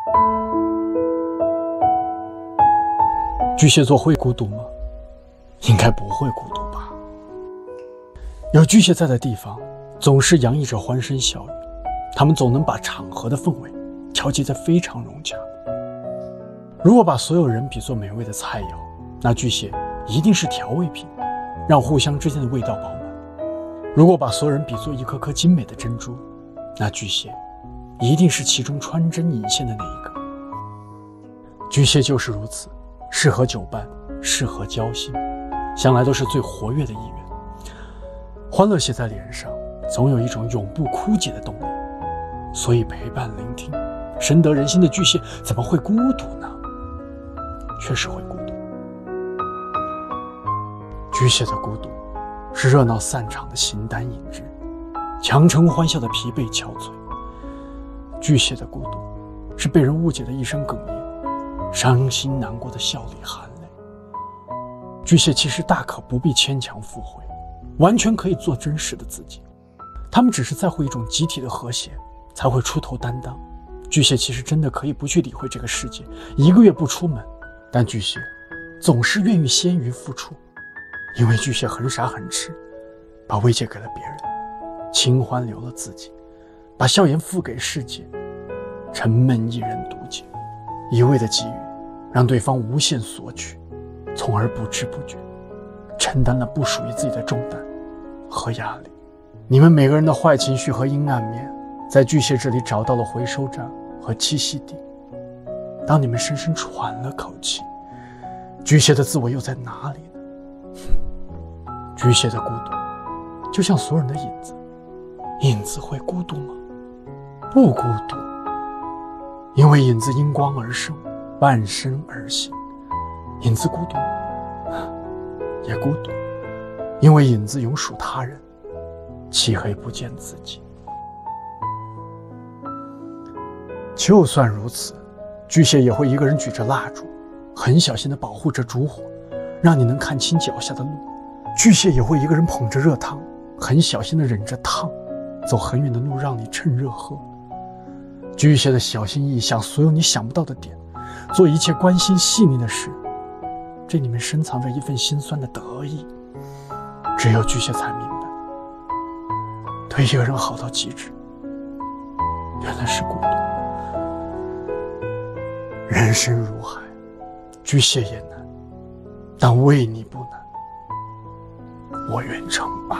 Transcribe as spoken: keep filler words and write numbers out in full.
巨蟹座会孤独吗？应该不会孤独吧。有巨蟹在的地方，总是洋溢着欢声笑语，他们总能把场合的氛围调节得非常融洽。如果把所有人比作美味的菜肴，那巨蟹一定是调味品，让互相之间的味道饱满。如果把所有人比作一颗颗精美的珍珠，那巨蟹一定是其中穿针引线的那一个。巨蟹就是如此，适合久伴，适合交心，向来都是最活跃的一员。欢乐写在脸上，总有一种永不枯竭的动力，所以陪伴聆听，深得人心的巨蟹怎么会孤独呢？确实会孤独。巨蟹的孤独是热闹散场的形单影只，强撑欢笑的疲惫憔悴。巨蟹的孤独是被人误解的一声哽咽，伤心难过的笑里含泪。巨蟹其实大可不必牵强附会，完全可以做真实的自己。他们只是在乎一种集体的和谐，才会出头担当。巨蟹其实真的可以不去理会这个世界，一个月不出门，但巨蟹总是愿意先于付出，因为巨蟹很傻很痴，把慰藉给了别人，清欢留了自己，把笑颜付给世界，沉闷一人独解，一味的给予，让对方无限索取，从而不知不觉承担了不属于自己的重担和压力。你们每个人的坏情绪和阴暗面，在巨蟹这里找到了回收站和栖息地。当你们深深喘了口气，巨蟹的自我又在哪里呢？巨蟹的孤独就像所有人的影子，影子会孤独吗？不孤独，因为影子因光而生，伴生而行。影子孤独也孤独，因为影子永属他人，漆黑不见自己。就算如此，巨蟹也会一个人举着蜡烛，很小心地保护着烛火，让你能看清脚下的路。巨蟹也会一个人捧着热汤，很小心地忍着烫，走很远的路让你趁热喝。巨蟹的小心翼翼想所有你想不到的点，做一切关心细腻的事，这里面深藏着一份心酸的得意。只有巨蟹才明白，对一个人好到极致，原来是孤独。人生如海，巨蟹也难，但为你不难，我愿承办。